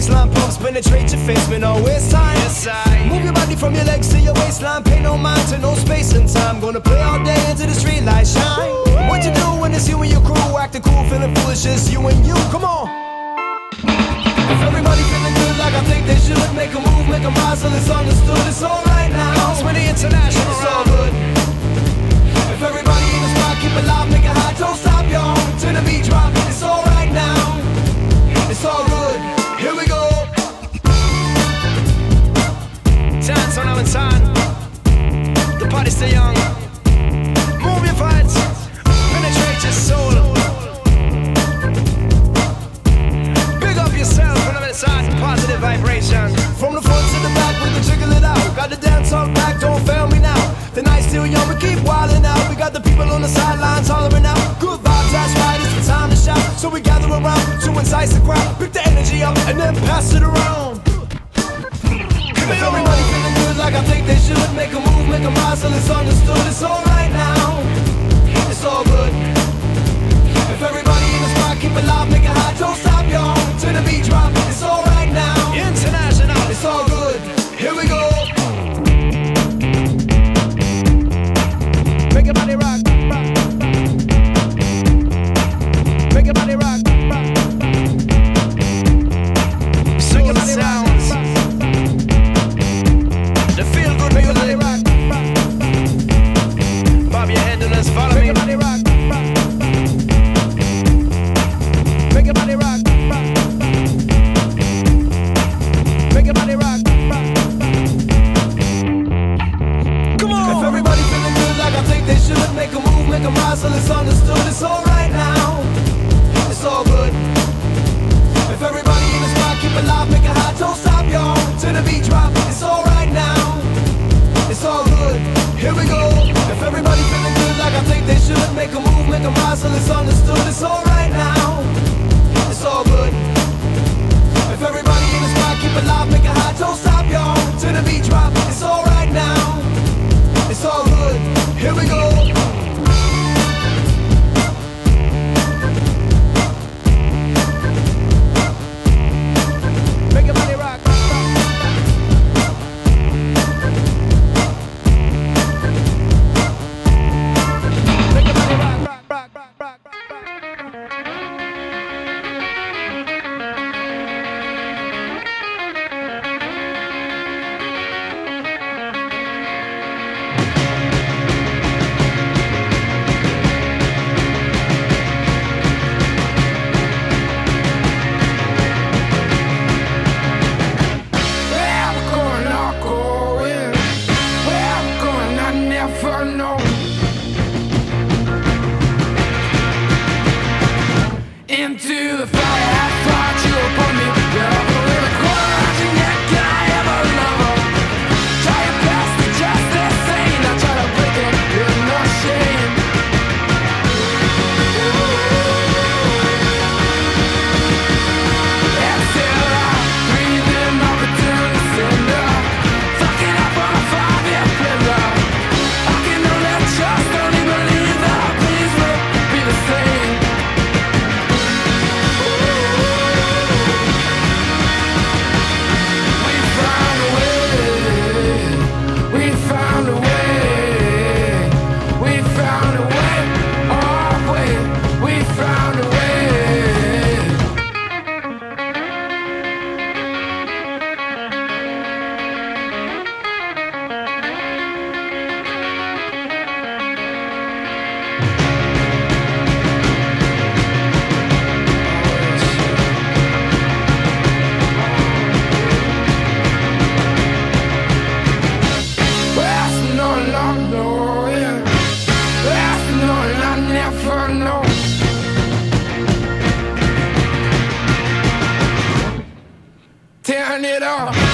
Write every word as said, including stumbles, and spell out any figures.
baseline pumps penetrate your face with no waste time. Yes, I move your body from your legs to your waistline. Pay no mind to no space and time. Gonna play all day until the street lights shine. What you do when it's you and your crew acting cool, feeling foolish, it's you and you. Come on. If everybody feeling good like I think they should, make a move, make a rise till it's understood. It's alright now. It's when the international, it's all good. If everybody in the spot keep it loud, make it hot, don't stop y'all till the beat drop. It's alright now. It's all good. Here we go. Dance on our time. The party's still young. Move your vibes, penetrate your soul. Big up yourself, whenever it's hot, positive vibration. From the front to the back, we can jiggle it out. Got the dance on back, don't fail me now. The night's still young, we keep wildin' out. We got the people on the sidelines hollering out. Good vibes, that's right, it's the time to shout. So we gather around to entice the crowd. Pick the energy up and then pass it around. If everybody feeling good like I think they should, make a move, make a rise till it's understood. It's alright now. It's all good. If everybody in the spot keep it loud, make it hot, don't stop y'all till the beat drop. It's alright now. International. It's all good. Here we go. Make your body rock. Make your body rock. Make your body rock. The feel good make your body rock. Bob your head and let's follow me. Make your body rock. Make your body rock. Make your body rock. Come on. If everybody feeling good like I think they should, make a move, make a rise till it's understood. It's alright now. It's all good. If everybody in the spot keep it loud, make it hot, don't stop y'all till the beat drop. It's alright now. It's all good. Here we go. If everybody feeling good like I think they should, make a move, make a rise till it's understood. It's alright now. It's all good. If everybody in the spot keep it loud, make it hot, don't stop y'all till the beat drop. It's alright now. It's all good. Here we go. Make your body rock. Make your body rock, rock, rock, rock, rock, rock. Into the fire, I thought you upon me. You're over with a quarter yet can I ever love her? Try your best to just the same. I try to break it with no shame. Exhale, I breathe in my return to sender. Fucking up on a five-year pillar. I can only trust, only believe that our please will be the same. Tearing it up.